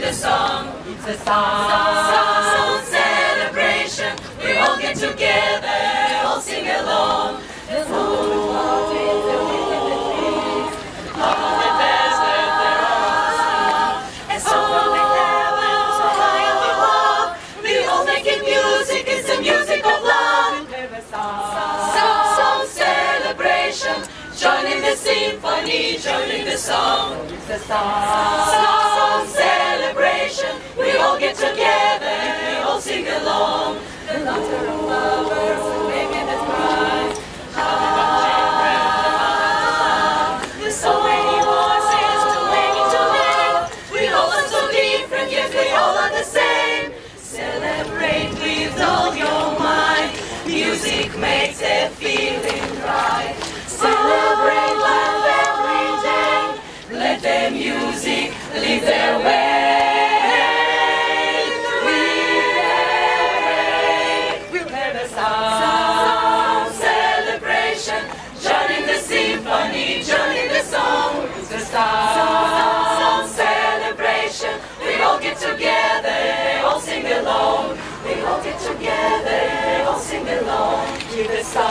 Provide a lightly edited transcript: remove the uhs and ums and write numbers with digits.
the song. It's a song celebration. We all get together, all sing along. There's no mountains and wind in the trees. All the desert there are. And so from the heavens, so high and we walk. We all making music, it's the music of love. There's a song celebration. Join in the symphony, join in the song. It's a song celebration. We all get together, we all sing along. The laughter of lovers, making us cry. There's so many voices to make it tonight. We all are so different, yet we all are the same. Celebrate with all your might. Music makes a feeling right. Celebrate life every day. Let the music lead their way. We'll have a sound celebration. Join in the symphony, join in the song. It's a sound celebration. We all get together, all sing along. We all get together, all sing along. To the sound.